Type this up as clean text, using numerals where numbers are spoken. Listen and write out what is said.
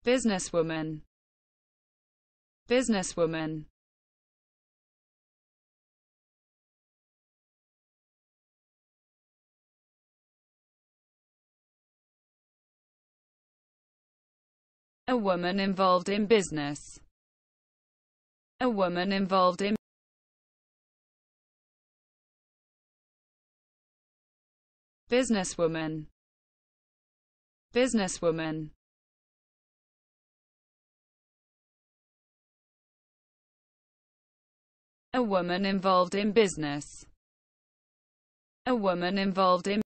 businesswoman, businesswoman, a woman involved in business, a woman involved in businesswoman, businesswoman, a woman involved in business, a woman involved in